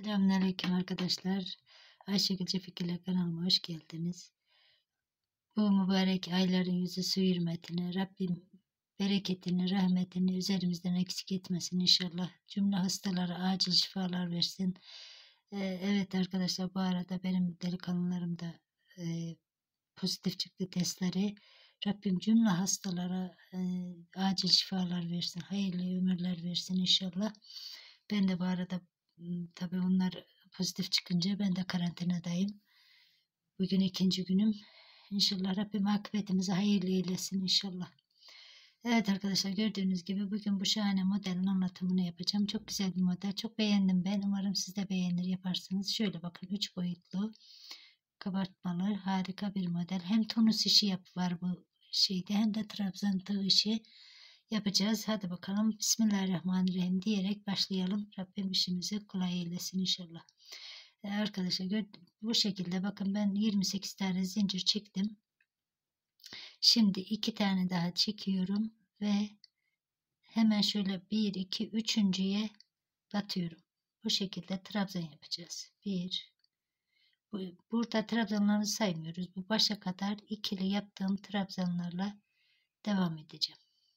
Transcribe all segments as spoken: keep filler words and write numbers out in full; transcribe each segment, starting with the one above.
Selamünaleyküm arkadaşlar. Ayşegülce Fikirler kanalıma hoş geldiniz. Bu mübarek ayların yüzü su hürmetine Rabbim bereketini, rahmetini üzerimizden eksik etmesin inşallah. Cümle hastalara acil şifalar versin. Ee, evet arkadaşlar, bu arada benim delikanlılarım da e, pozitif çıktı testleri. Rabbim cümle hastalara e, acil şifalar versin. Hayırlı ömürler versin inşallah. Ben de bu arada tabii onlar pozitif çıkınca ben de karantinadayım. Bugün ikinci günüm. İnşallah Rabbim akıbetimizi hayırlı eylesin inşallah. Evet arkadaşlar, gördüğünüz gibi bugün bu şahane modelin anlatımını yapacağım. Çok güzel bir model. Çok beğendim ben. Umarım siz de beğenir yaparsınız. Şöyle bakın, üç boyutlu kabartmalı harika bir model. Hem tonus işi yap var bu şeyde, hem de trabzan tığ işi yapacağız. Hadi bakalım, Bismillahirrahmanirrahim diyerek başlayalım. Rabbim işimizi kolay eylesin inşallah. Ee, arkadaşlar bu şekilde bakın, ben yirmi sekiz tane zincir çektim. Şimdi iki tane daha çekiyorum ve hemen şöyle bir iki üçüncüye batıyorum. Bu şekilde trabzan yapacağız. bir Burada trabzanları saymıyoruz. Bu başa kadar ikili yaptığım trabzanlarla devam edeceğim.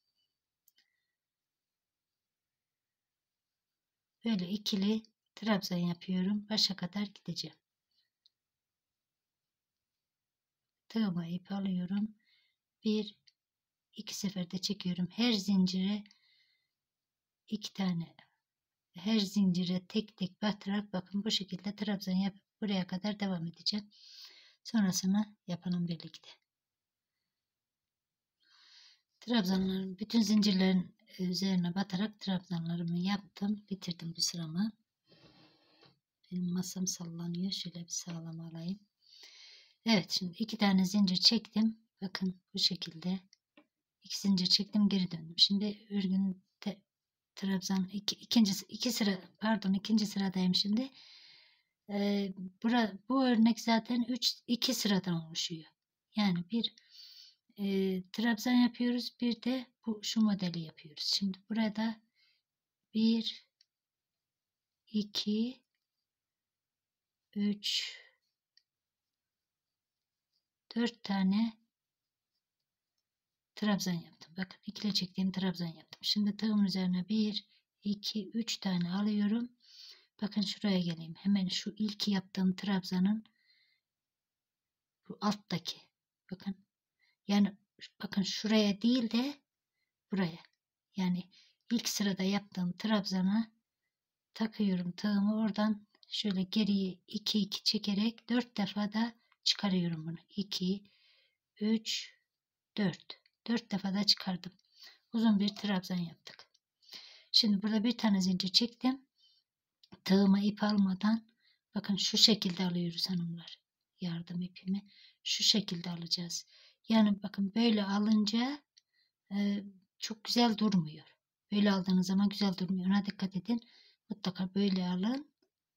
Böyle ikili trabzan yapıyorum. Başa kadar gideceğim. Tığıma ip alıyorum. Bir, iki seferde çekiyorum. Her zincire iki tane. Her zincire tek tek batarak bakın bu şekilde trabzan yapıp buraya kadar devam edeceğim. Sonrasını yapalım birlikte. Trabzanların bütün zincirlerin üzerine batarak trabzanlarımı yaptım. Bitirdim bu sıramı. Benim masam sallanıyor. Şöyle bir sağlam alayım. Evet, şimdi iki tane zincir çektim. Bakın bu şekilde. İki zincir çektim, geri döndüm. Şimdi örgün te, trabzan iki, ikinci iki sıra pardon ikinci sıradayım şimdi. Ee, bura, bu örnek zaten üç iki sıradan oluşuyor. Yani bir e, trabzan yapıyoruz, bir de bu şu modeli yapıyoruz. Şimdi burada bir iki üç dört tane trabzan yaptım. Bakın ikili çektiğim trabzan yaptım. Şimdi tığımın üzerine bir iki üç tane alıyorum. Bakın şuraya geleyim. Hemen şu ilk yaptığım trabzanın bu alttaki. Bakın. Yani bakın şuraya değil de buraya. Yani ilk sırada yaptığım trabzana takıyorum tığımı, oradan şöyle geriye iki iki çekerek dört defa da çıkarıyorum bunu. iki üç dört. dört defa da çıkardım. Uzun bir trabzan yaptık. Şimdi burada bir tane zincir çektim. Tığıma ip almadan bakın şu şekilde alıyoruz hanımlar. Yardım ipimi şu şekilde alacağız. Yani bakın böyle alınca e, çok güzel durmuyor. Böyle aldığınız zaman güzel durmuyor. Ona dikkat edin. Mutlaka böyle alın.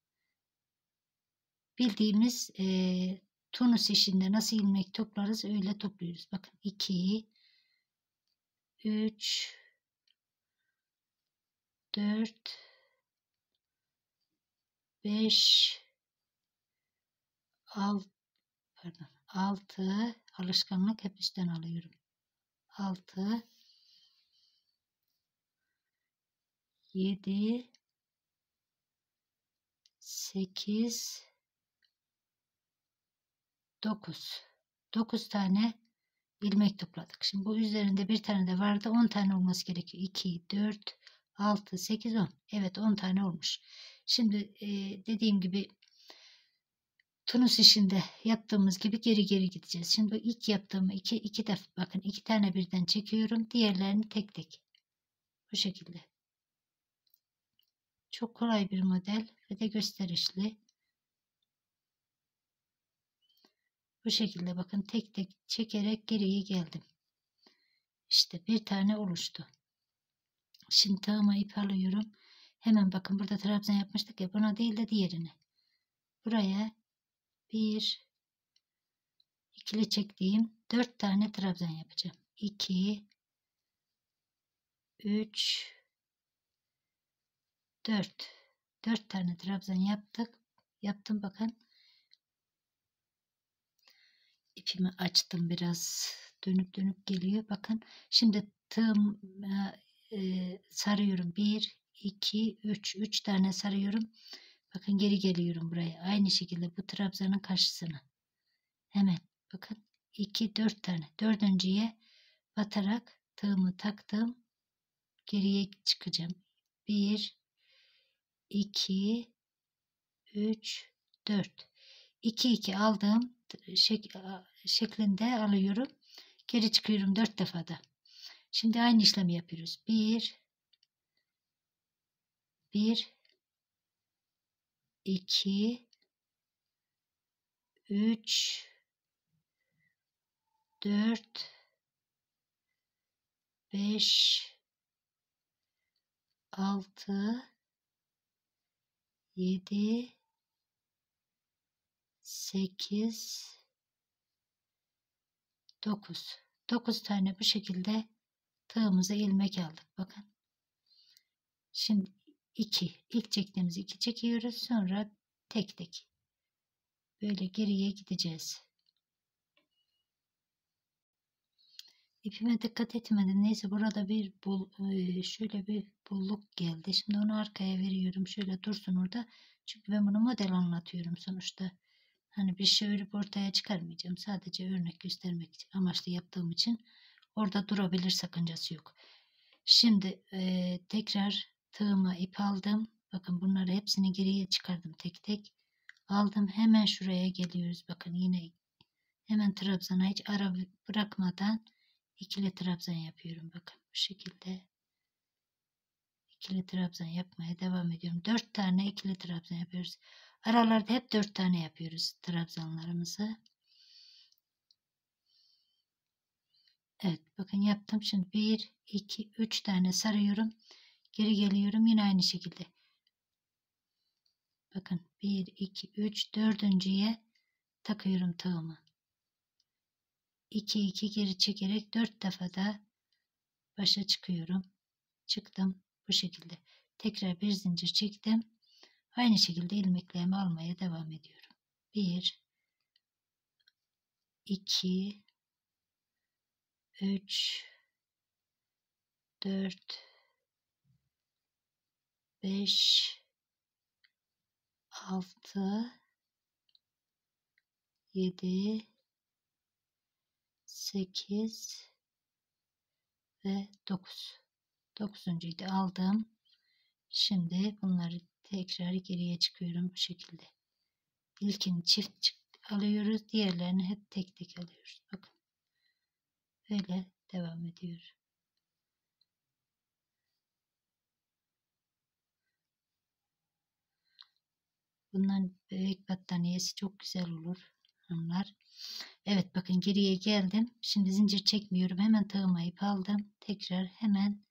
Bildiğimiz e, tunus işinde nasıl ilmek toplarız öyle topluyoruz. Bakın iki üç dört beş altı pardon altı, alışkanlık hep üstten alıyorum. altı yedi sekiz dokuz dokuz tane ilmek topladık. Şimdi bu üzerinde bir tane de vardı. on tane olması gerekiyor. iki dört altı sekiz on. Evet, on tane olmuş. Şimdi e, dediğim gibi tunus işinde yaptığımız gibi geri geri gideceğiz. Şimdi ilk yaptığımı iki, iki defa bakın iki tane birden çekiyorum. Diğerlerini tek tek. Bu şekilde. Çok kolay bir model ve de gösterişli. Bu şekilde bakın tek tek çekerek geriye geldim. İşte bir tane oluştu. Şimdi tığıma ip alıyorum. Hemen bakın burada trabzan yapmıştık ya, buna değil de diğerine. Buraya bir ikili çektiğim dört tane trabzan yapacağım. iki üç dört dört tane trabzan yaptık. Yaptım bakın. İpimi açtım biraz. Dönüp dönüp geliyor. Bakın. Şimdi tığım e, sarıyorum. bir, iki, üç. üç tane sarıyorum. Bakın geri geliyorum buraya. Aynı şekilde bu trabzanın karşısına. Hemen bakın. iki, dört tane. Dördüncüye batarak tığımı taktım. Geriye çıkacağım. bir, iki, üç, dört. iki, iki aldığım şek şeklinde alıyorum. Geri çıkıyorum dört defada. Şimdi aynı işlemi yapıyoruz. bir, bir, iki, üç, dört, beş, altı, yedi, sekiz, dokuz. dokuz tane bu şekilde tığımıza ilmek aldık. Bakın. Şimdi iki. İlk çektiğimiz iki çekiyoruz. Sonra tek tek. Böyle geriye gideceğiz. İpime dikkat etmedim. Neyse burada bir bul, şöyle bir bulluk geldi. Şimdi onu arkaya veriyorum. Şöyle dursun orada. Çünkü ben bunu model anlatıyorum sonuçta. Hani bir şey örüp ortaya çıkarmayacağım. Sadece örnek göstermek için, amaçlı yaptığım için orada durabilir, sakıncası yok. Şimdi e, tekrar tığıma ip aldım. Bakın bunları hepsini geriye çıkardım tek tek. Aldım, hemen şuraya geliyoruz. Bakın yine hemen trabzana hiç ara bırakmadan ikili trabzan yapıyorum. Bakın bu şekilde ikili trabzan yapmaya devam ediyorum. dört tane ikili trabzan yapıyoruz. Aralarda hep dört tane yapıyoruz trabzanlarımızı. Evet bakın yaptım. Şimdi bir, iki, üç tane sarıyorum. Geri geliyorum yine aynı şekilde. Bakın bir, iki, üç, dördüncüye takıyorum tığımı. iki, iki geri çekerek dört defada başa çıkıyorum. Çıktım bu şekilde. Tekrar bir zincir çektim. Aynı şekilde ilmeklerimi almaya devam ediyorum. bir, iki, üç, dört, beş, altı, yedi, sekiz ve dokuz. dokuzuncuyu da aldım. Şimdi bunları tekrar geriye çıkıyorum bu şekilde. İlkini çift alıyoruz. Diğerlerini hep tek tek alıyoruz. Bakın. Böyle devam ediyor. Bunların bebek battaniyesi çok güzel olur. Onlar. Evet bakın geriye geldim. Şimdi zincir çekmiyorum. Hemen tığıma ip aldım. Tekrar hemen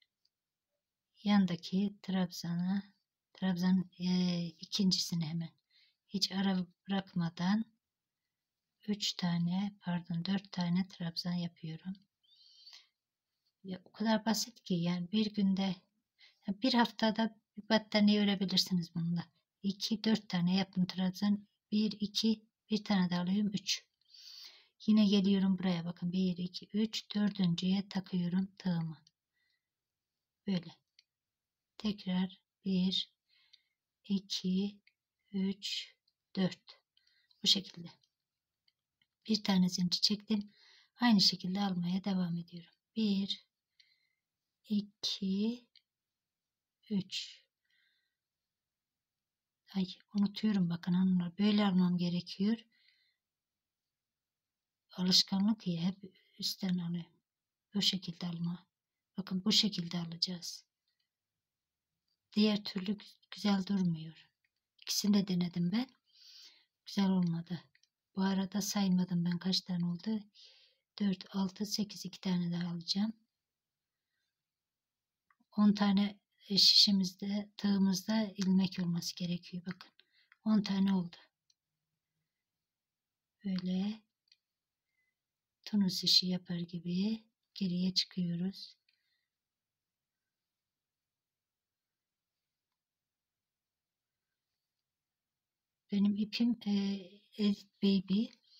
yandaki trabzana trabzan e, ikincisini hemen hiç ara bırakmadan üç tane pardon dört tane trabzan yapıyorum. Ya, o kadar basit ki yani bir günde bir haftada bir battaniye örebilirsiniz bununla. iki dört tane yaptım trabzan. bir iki bir tane daha alıyorum üç. Yine geliyorum buraya bakın bir iki üç dördüncüye takıyorum tığımı. Böyle. Tekrar bir iki üç dört. Bu şekilde. Bir tane zincir çektim. Aynı şekilde almaya devam ediyorum. bir iki üç. Ay unutuyorum bakın hanımlar. Böyle almam gerekiyor. Alışkanlık ya hep üstten alıyorum. Bu şekilde alma. Bakın bu şekilde alacağız. Diğer türlü güzel durmuyor. İkisini de denedim ben. Güzel olmadı. Bu arada saymadım ben kaç tane oldu. dört, altı, sekiz. iki tane daha alacağım. on tane şişimizde, tığımızda ilmek olması gerekiyor. Bakın. on tane oldu. Böyle tunus işi yapar gibi geriye çıkıyoruz. Benim ipim e, Edit Baby.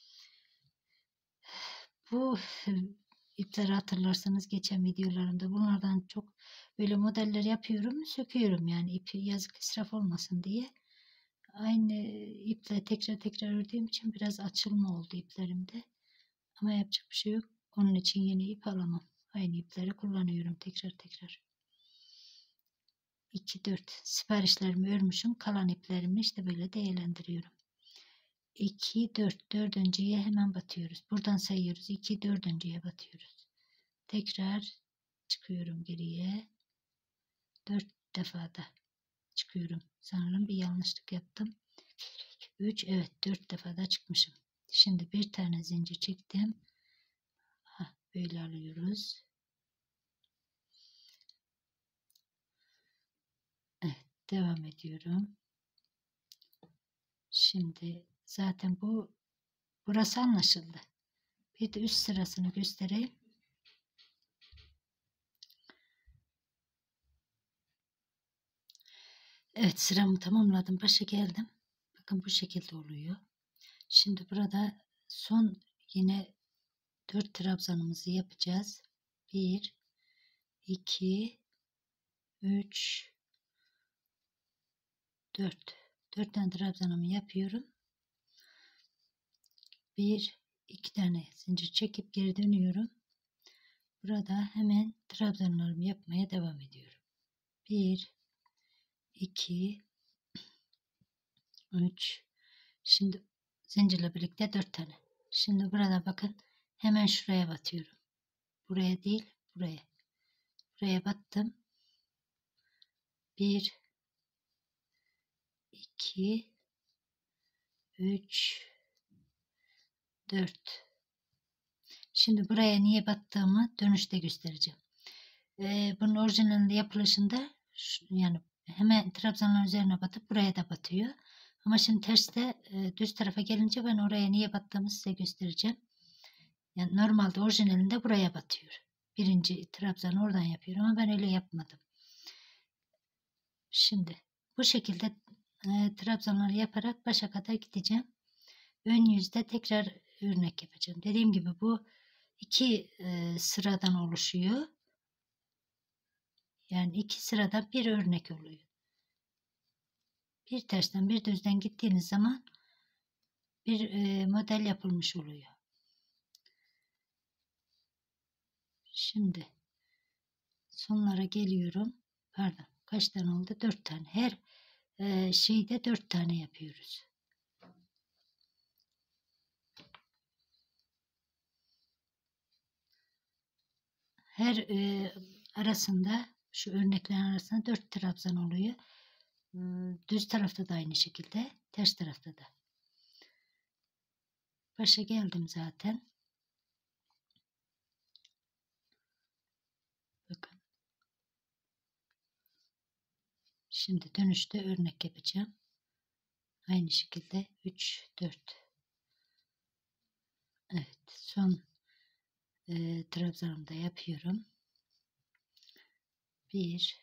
Bu ipleri hatırlarsanız geçen videolarımda bunlardan çok böyle modeller yapıyorum, söküyorum yani ipi yazık israf olmasın diye. Aynı iple tekrar tekrar ördüğüm için biraz açılma oldu iplerimde. Ama yapacak bir şey yok. Onun için yeni ip alamam. Aynı ipleri kullanıyorum tekrar tekrar. iki dört siparişlerimi örmüşüm. Kalan iplerimi işte böyle değerlendiriyorum. iki dört dördüncüye hemen batıyoruz. Buradan sayıyoruz. iki dördüncüye batıyoruz. Tekrar çıkıyorum geriye. dört defada çıkıyorum. Sanırım bir yanlışlık yaptım. üç evet dört defada çıkmışım. Şimdi bir tane zincir çektim. Hah, böyle alıyoruz. Evet, devam ediyorum. Şimdi zaten bu burası anlaşıldı. Bir de üst sırasını göstereyim. Evet, sıramı tamamladım. Başa geldim. Bakın bu şekilde oluyor. Şimdi burada son yine dört trabzanımızı yapacağız. bir iki üç dört. dört tane trabzanımı yapıyorum. bir iki tane zincir çekip geri dönüyorum. Burada hemen trabzanlarımı yapmaya devam ediyorum. bir iki üç. Şimdi zincirle birlikte dört tane. Şimdi burada bakın hemen şuraya batıyorum. Buraya değil, buraya. Buraya battım. bir iki üç dört. Şimdi buraya niye battığımı dönüşte göstereceğim. Ee, bunun orijinalinde yapılışında şu, yani hemen trabzanın üzerine batıp buraya da batıyor. Ama şimdi terste e, düz tarafa gelince ben oraya niye battığımı size göstereceğim. Yani normalde orijinalinde buraya batıyor. Birinci trabzanı oradan yapıyorum ama ben öyle yapmadım. Şimdi bu şekilde e, trabzanları yaparak başa kadar gideceğim. Ön yüzde tekrar örnek yapacağım. Dediğim gibi bu iki e, sıradan oluşuyor. Yani iki sıradan bir örnek oluyor. Bir tersten bir düzden gittiğiniz zaman bir e, model yapılmış oluyor. Şimdi sonlara geliyorum. Pardon, kaç tane oldu? Dört tane. Her e, şeyde dört tane yapıyoruz. Her e, arasında şu örneklerin arasında dört trabzan oluyor. E, düz tarafta da aynı şekilde, ters tarafta da. Başa geldim zaten. Bakın. Şimdi dönüşte örnek yapacağım. Aynı şekilde üç dört. Evet, son e, trabzanımı da yapıyorum. bir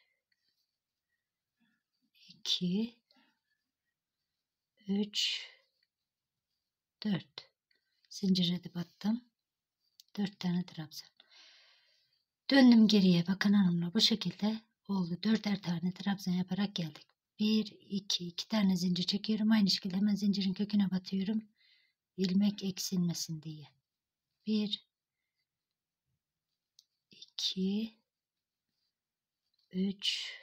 iki üç dört. Zincire de battım. dört tane trabzan. Döndüm geriye. Bakın hanımlar bu şekilde oldu. dörder tane trabzan yaparak geldik. bir iki iki tane zincir çekiyorum. Aynı şekilde hemen zincirin köküne batıyorum. İlmek eksilmesin diye. bir iki üç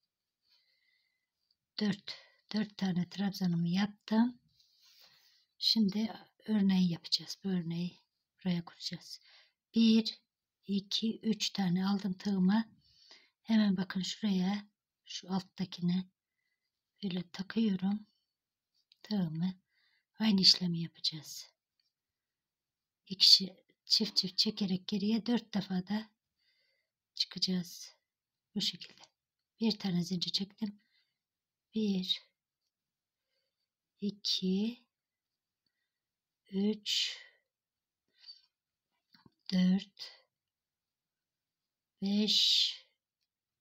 dört. dört tane trabzanımı yaptım. Şimdi örneği yapacağız. Bu örneği buraya kuracağız. bir iki üç tane aldım tığıma. Hemen bakın şuraya, şu alttakine böyle takıyorum tığımı. Aynı işlemi yapacağız. İkişi çift çift çekerek geriye dört defa da çıkacağız. Bu şekilde. Bir tane zincir çektim. bir iki üç dört beş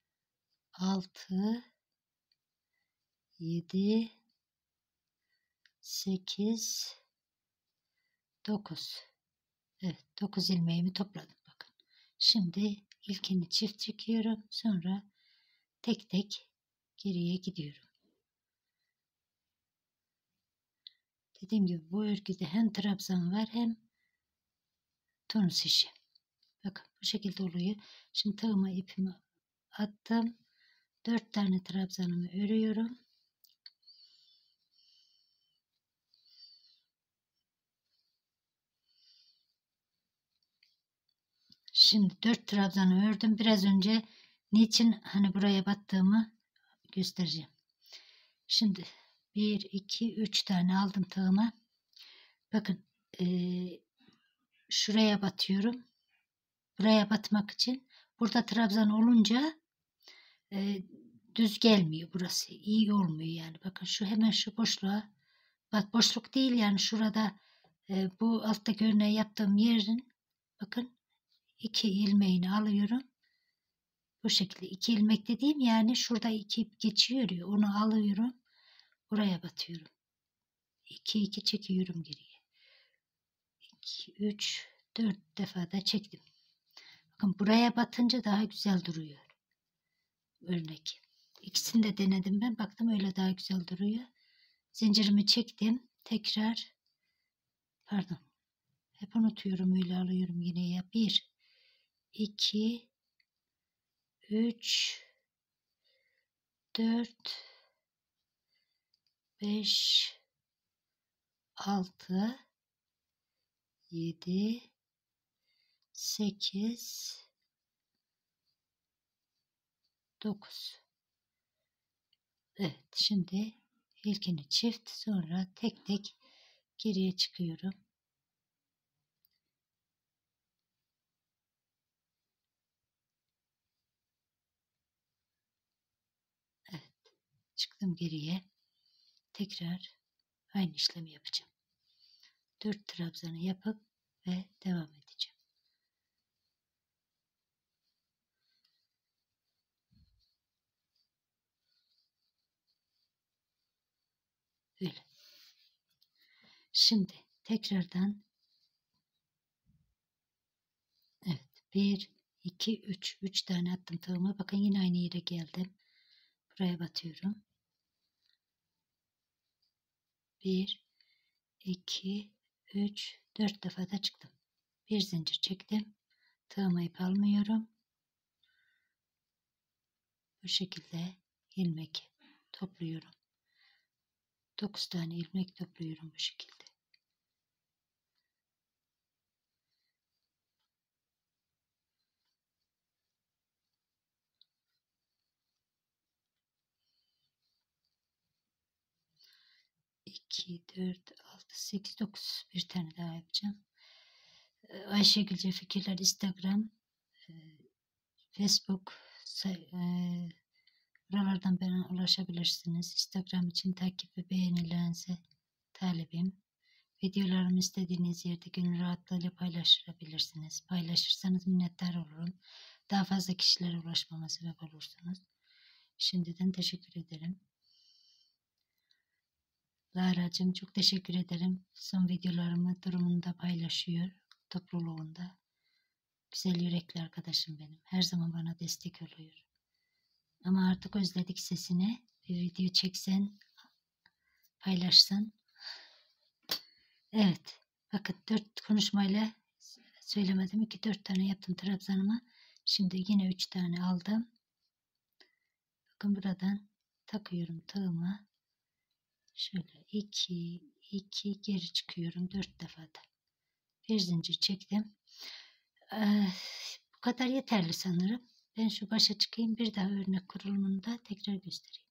altı yedi sekiz, dokuz. Evet, dokuz ilmeğimi topladım bakın. Şimdi ilkini çift çekiyorum. Sonra tek tek geriye gidiyorum. Dediğim gibi bu örgüde hem trabzan var hem tonus işi. Bakın bu şekilde oluyor. Şimdi tığıma ipimi attım. dört tane trabzanımı örüyorum. Şimdi dört trabzanı ördüm. Biraz önce niçin hani buraya battığımı göstereceğim. Şimdi bir, iki, üç tane aldım tığıma. Bakın ee, şuraya batıyorum. Buraya batmak için. Burada trabzan olunca e, düz gelmiyor burası. İyi olmuyor yani. Bakın şu hemen şu boşluğa. Bak boşluk değil yani şurada e, bu altta örneği yaptığım yerin bakın iki ilmeğini alıyorum. Bu şekilde iki ilmek dediğim yani şurada iki ip geçiyor ya onu alıyorum. Buraya batıyorum. iki iki çekiyorum geriye. iki üç dört defa da çektim. Bakın buraya batınca daha güzel duruyor. Örnek. İkisini de denedim ben. Baktım öyle daha güzel duruyor. Zincirimi çektim. Tekrar pardon. Hep unutuyorum öyle alıyorum yine ya. bir iki üç dört beş altı yedi sekiz dokuz. Evet şimdi ilkini çift sonra tek tek geriye çıkıyorum. Evet çıktım geriye. Tekrar aynı işlemi yapacağım. dört trabzanı yapıp ve devam edeceğim. Öyle. Şimdi tekrardan evet bir iki üç üç tane attım tığıma. Bakın yine aynı yere geldim. Buraya batıyorum. bir iki üç dört defa da çıktım. Bir zincir çektim. Tığıma ip almıyorum. Bu şekilde ilmek topluyorum. dokuz tane ilmek topluyorum bu şekilde. iki, dört, altı, sekiz, dokuz. Bir tane daha yapacağım. Ayşegülce Fikirler Instagram, Facebook, buralardan bana ulaşabilirsiniz. Instagram için takip ve beğenilerinize talibim. Videolarımı istediğiniz yerde gönül rahatlığıyla paylaşabilirsiniz. Paylaşırsanız minnettar olurum. Daha fazla kişilere ulaşmama sebep olursunuz. Şimdiden teşekkür ederim. Lara'cığım çok teşekkür ederim. Son videolarımı durumunda paylaşıyor. Topluluğunda. Güzel yürekli arkadaşım benim. Her zaman bana destek oluyor. Ama artık özledik sesini. Bir video çeksen, paylaşsan. Evet. Bakın dört konuşmayla söylemedim. iki dört tane yaptım trabzanıma. Şimdi yine üç tane aldım. Bakın buradan takıyorum tığıma. Şöyle iki iki geri çıkıyorum dört defada. Bir zincir çektim. Ee, bu kadar yeterli sanırım. Ben şu başa çıkayım. Bir daha örnek kurulumunda tekrar göstereyim.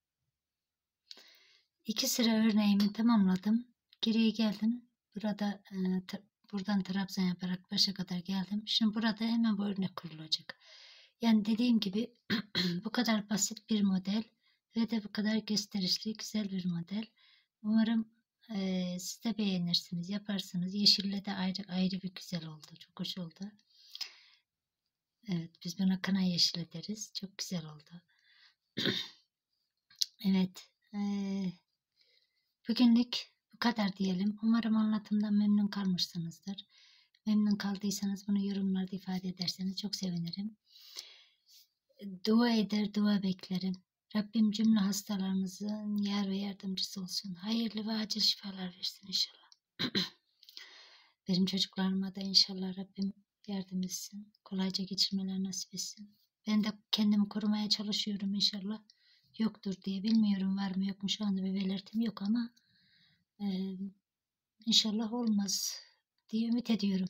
İki sıra örneğimi tamamladım. Geriye geldim. Burada e, buradan trabzan yaparak başa kadar geldim. Şimdi burada hemen bu örnek kurulacak. Yani dediğim gibi bu kadar basit bir model ve de bu kadar gösterişli güzel bir model. Umarım e, siz de beğenirsiniz, yaparsınız. Yeşille de ayrı ayrı bir güzel oldu. Çok hoş oldu. Evet, biz buna kana yeşili deriz. Çok güzel oldu. Evet. E, bugünlük bu kadar diyelim. Umarım anlatımdan memnun kalmışsınızdır. Memnun kaldıysanız bunu yorumlarda ifade ederseniz çok sevinirim. Dua eder, dua beklerim. Rabbim cümle hastalarımızın yar ve yardımcısı olsun. Hayırlı ve acil şifalar versin inşallah. Benim çocuklarıma da inşallah Rabbim yardım etsin. Kolayca geçirmeler nasip etsin. Ben de kendimi korumaya çalışıyorum inşallah. Yoktur diye bilmiyorum, var mı yok mu, şu anda bir belirtim yok ama e, inşallah olmaz diye ümit ediyorum.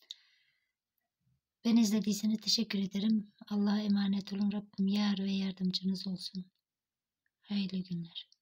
Beni izlediyseniz teşekkür ederim. Allah'a emanet olun. Rabbim yar ve yardımcınız olsun. Hayırlı günler.